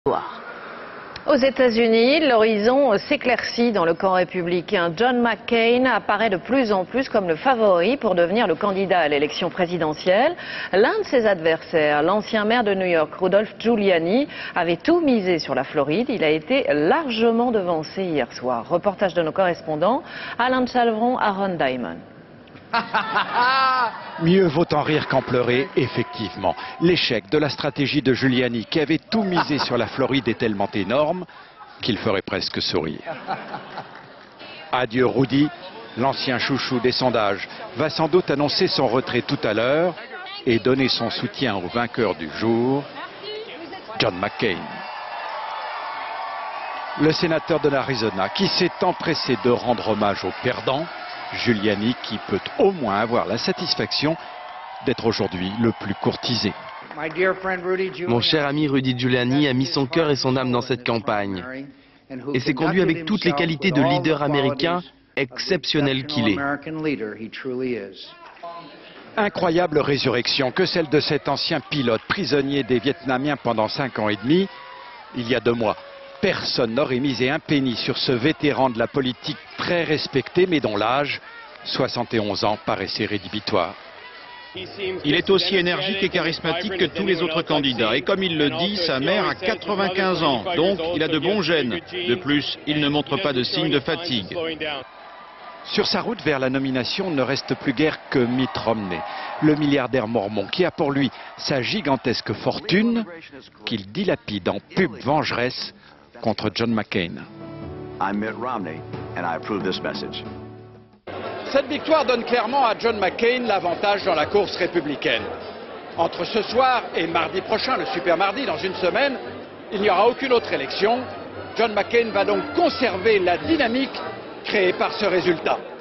Aux États-Unis, l'horizon s'éclaircit dans le camp républicain. John McCain apparaît de plus en plus comme le favori pour devenir le candidat à l'élection présidentielle. L'un de ses adversaires, l'ancien maire de New York, Rudolph Giuliani, avait tout misé sur la Floride. Il a été largement devancé hier soir. Reportage de nos correspondants, Alain Chalvron, Aaron Diamond. Mieux vaut en rire qu'en pleurer, effectivement. L'échec de la stratégie de Giuliani, qui avait tout misé sur la Floride, est tellement énorme qu'il ferait presque sourire. Adieu Rudy, l'ancien chouchou des sondages, va sans doute annoncer son retrait tout à l'heure et donner son soutien au vainqueur du jour, John McCain. Le sénateur de l'Arizona, qui s'est empressé de rendre hommage aux perdants, Giuliani, qui peut au moins avoir la satisfaction d'être aujourd'hui le plus courtisé. Mon cher ami Rudy Giuliani a mis son cœur et son âme dans cette campagne et s'est conduit avec toutes les qualités de leader américain exceptionnel qu'il est. Incroyable résurrection que celle de cet ancien pilote prisonnier des Vietnamiens pendant 5 ans et demi, il y a 2 mois. Personne n'aurait misé un penny sur ce vétéran de la politique très respecté, mais dont l'âge, 71 ans, paraissait rédhibitoire. Il est aussi énergique et charismatique que tous les autres candidats. Et comme il le dit, sa mère a 95 ans, donc il a de bons gènes. De plus, il ne montre pas de signes de fatigue. Sur sa route vers la nomination ne reste plus guère que Mitt Romney, le milliardaire mormon qui a pour lui sa gigantesque fortune qu'il dilapide en pub vengeresse contre John McCain. Cette victoire donne clairement à John McCain l'avantage dans la course républicaine. Entre ce soir et mardi prochain, le super mardi, dans une semaine, il n'y aura aucune autre élection. John McCain va donc conserver la dynamique créée par ce résultat.